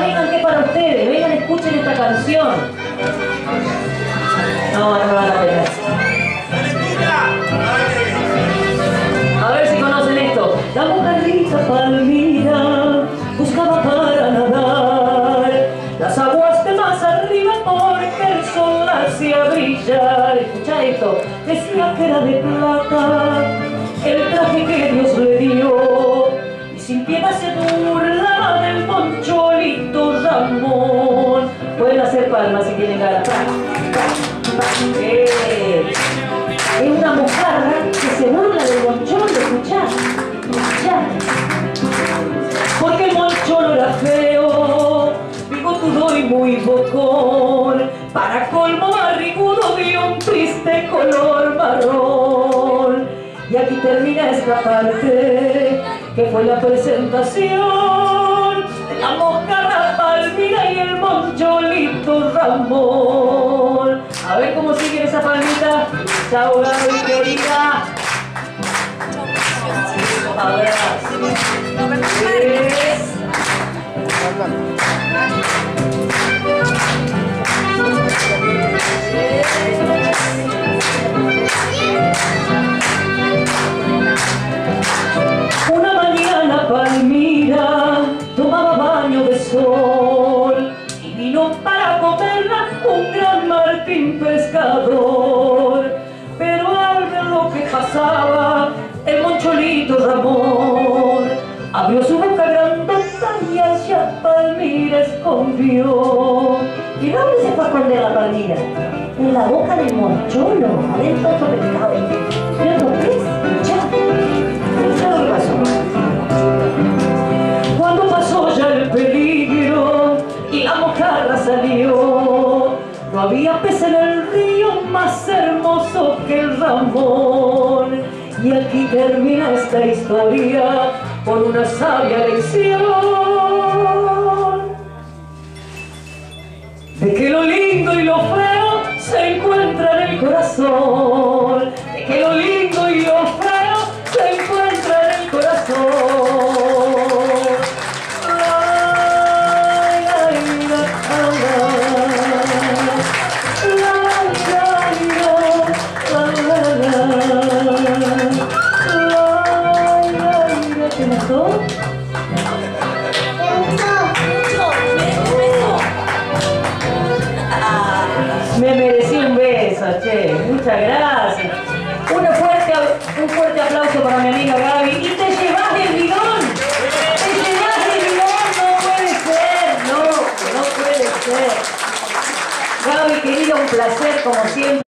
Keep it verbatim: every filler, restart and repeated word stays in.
oigan que es para ustedes, vengan, escuchen esta canción. No, no me van a pegar. A ver si conocen esto. La mojarrita Palmira buscaba para nadar las aguas de más arriba porque el sol la hacía brillar. Escucha esto, decía que era de plata el traje que Dios le dio, y sin piedad se burlaba del Moncholito Ramón. Pueden hacer palmas si tienen ganas. Eh, es una mojarra que se burla del Moncholo, escuchá, escuchá. Porque el Moncholo era feo, bigotudo y muy bocón, para colmo barrigudo de un triste color marrón. Y aquí termina esta parte, que fue la presentación de la mojarra Palmira y el Moncholito Ramón. A ver cómo sigue esa palmita. Chao, Gaby, querida. Abrazo. Una mañana Palmira tomaba baño de sol y vino para comerla un gran Martín pescador. Pero al ver lo que pasaba, el Moncholito Ramón abrió su boca grandota y hacia Palmira escondió. ¿Y dónde se fue a esconder la Palmira? En la boca del Moncholo, adentro otro pescado. ¿Y otro pez? Ya. Ya lo que pasó. Cuando pasó ya el peligro y la mojarra salió, no había pez en el río más hermoso que el Ramón. Y aquí termina esta historia con una sabia lección de que lo lindo y lo feo se encuentran en el corazón, de que lo lindo y lo feo se encuentran en el corazón. ¿Te gustó? Me merecí un beso, che. Muchas gracias. Una fuerte, un fuerte aplauso para mi amiga Gaby. Y te llevas el bidón. Te llevas el bidón. No puede ser. No, no puede ser. Gaby, querida, un placer como siempre.